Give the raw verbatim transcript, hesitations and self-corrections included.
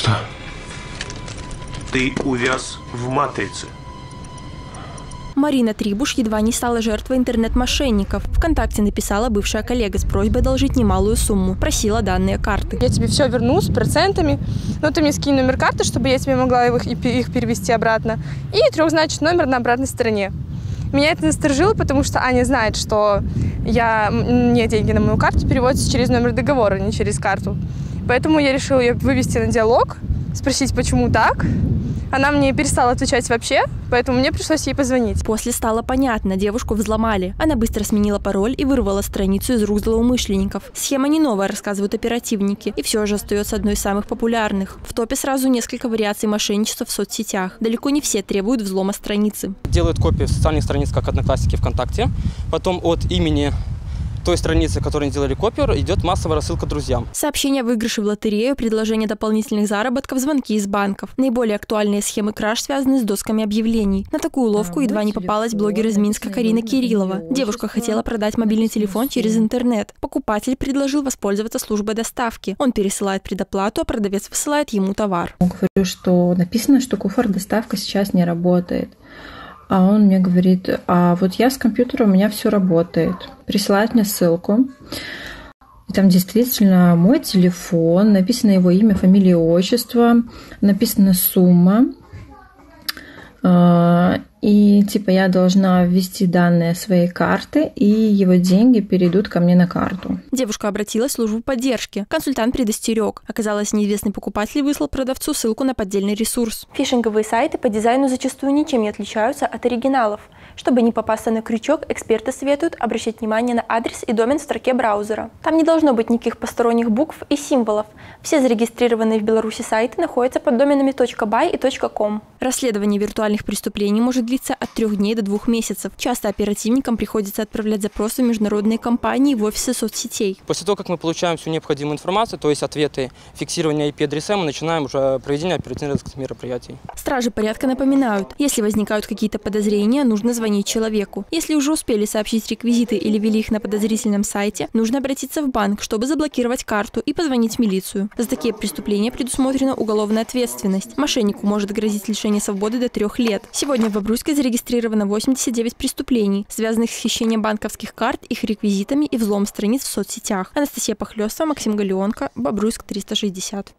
Что? Ты увяз в матрице. Марина Трибуш едва не стала жертвой интернет-мошенников. ВКонтакте написала бывшая коллега с просьбой одолжить немалую сумму. Просила данные карты. Я тебе все верну с процентами, но ты мне скинь номер карты, чтобы я тебе могла их, их перевести обратно. И трехзначный номер на обратной стороне. Меня это насторожило, потому что Аня знает, что я, мне деньги на мою карту переводятся через номер договора, а не через карту. Поэтому я решила ее вывести на диалог, спросить, почему так. Она мне перестала отвечать вообще, поэтому мне пришлось ей позвонить. После стало понятно, девушку взломали. Она быстро сменила пароль и вырвала страницу из рук злоумышленников. Схема не новая, рассказывают оперативники, и все же остается одной из самых популярных. В топе сразу несколько вариаций мошенничества в соцсетях. Далеко не все требуют взлома страницы. Делают копии социальных страниц, как Одноклассники, ВКонтакте. Потом от имени той страницы, которой они делали копию, идет массовая рассылка друзьям. Сообщения о выигрыше в лотерею, предложение дополнительных заработков, звонки из банков. Наиболее актуальные схемы краж связаны с досками объявлений. На такую уловку едва не попалась блогер из Минска Карина Кириллова. Девушка хотела продать мобильный телефон через интернет. Покупатель предложил воспользоваться службой доставки. Он пересылает предоплату, а продавец высылает ему товар. Я говорю, что написано, что куфор доставка сейчас не работает. А он мне говорит, а вот я с компьютера, у меня все работает. Присылает мне ссылку. И там действительно мой телефон, написано его имя, фамилия, отчество, написана сумма. И типа я должна ввести данные своей карты, и его деньги перейдут ко мне на карту. Девушка обратилась в службу поддержки. Консультант предостерег. Оказалось, неизвестный покупатель выслал продавцу ссылку на поддельный ресурс. Фишинговые сайты по дизайну зачастую ничем не отличаются от оригиналов. Чтобы не попасться на крючок, эксперты советуют обращать внимание на адрес и домен в строке браузера. Там не должно быть никаких посторонних букв и символов. Все зарегистрированные в Беларуси сайты находятся под доменами .by и .com. Расследование виртуальных преступлений может длиться от трех дней до двух месяцев. Часто оперативникам приходится отправлять запросы в международные компании в офисы соцсетей. После того, как мы получаем всю необходимую информацию, то есть ответы, фиксирование ай пи-адреса, мы начинаем уже проведение оперативных мероприятий. Стражи порядка напоминают, если возникают какие-то подозрения, нужно звонить человеку. Если уже успели сообщить реквизиты или ввели их на подозрительном сайте, нужно обратиться в банк, чтобы заблокировать карту и позвонить в милицию. За такие преступления предусмотрена уголовная ответственность. Мошеннику может грозить лишение свободы до трех лет. Сегодня в Бобруйске зарегистрировано восемьдесят девять преступлений, связанных с хищением банковских карт, их реквизитами и взлом страниц в соцсетях. Анастасия Похлёстова, Максим Галионко, Бобруйск триста шестьдесят.